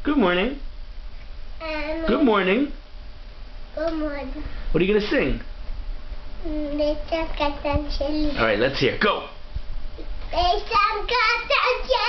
Good morning. Good morning. Good morning. What are you going to sing? They just got that chili. All right, let's hear. Go. They just got that chili.